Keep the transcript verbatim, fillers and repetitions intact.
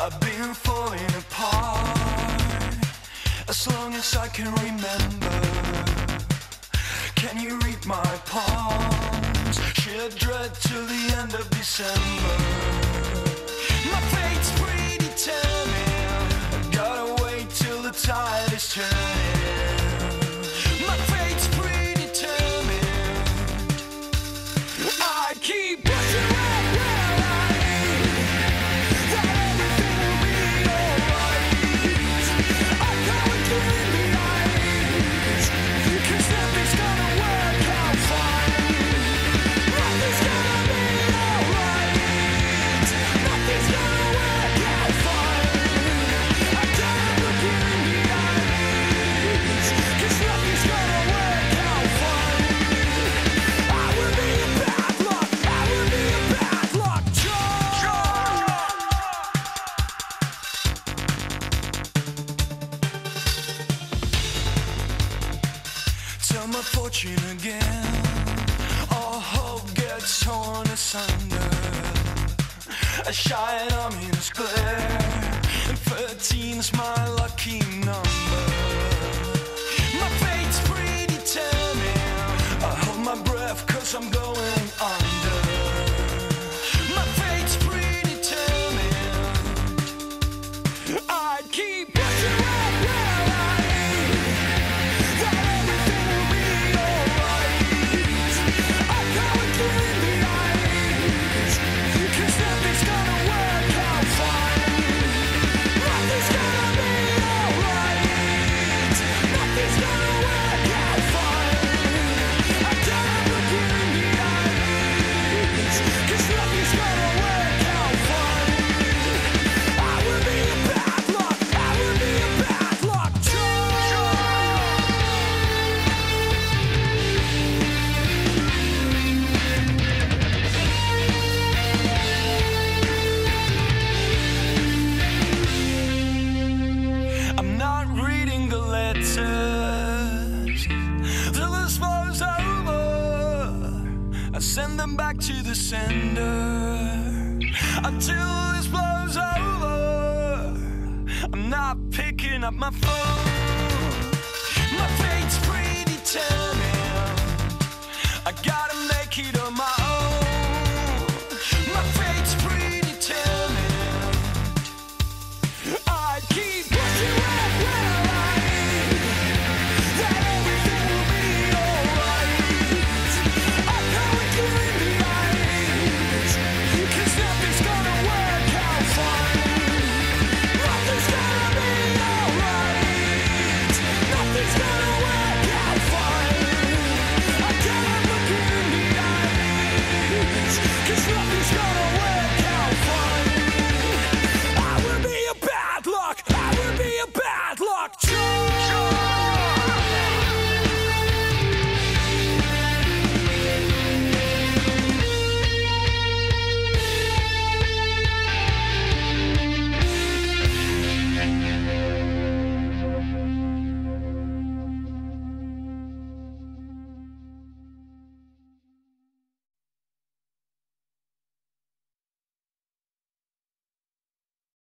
I've been falling apart as long as I can remember. Can you read my palms? Shed dread till the end of December. My fate's predetermined. I gotta wait till the tide is turning. My fate's predetermined. I keep pushing right where I am, that everything will be alright. I'm going through the eyes, 'cause nothing's gonna work out fine. Nothing's gonna be alright. Nothing's gonna work out fine. I gotta look you in the eyes, 'cause nothing's gonna work out fine. I will be a bad luck. I will be a bad luck charm. Tell my fortune again. All hope gets torn asunder. A shine ominous glare, and thirteen's my lucky number. My fate's predetermined. I hold my breath 'cause I'm going under. My fate's predetermined. I'd keep pushing right where I am, that everything will be alright. I'm going through the eyes, 'cause nothing's gonna work out fine. Nothing's gonna be alright. Nothing's gonna work out fine. I gotta look you in the eyes, 'cause nothing's gonna work out fine. I will be a bad luck. I will be a bad luck charm. I'm not reading the letters till this flow's over. I send them back to the sender until this blows over. I'm not picking up my phone. My fate's predetermined. I gotta make it on my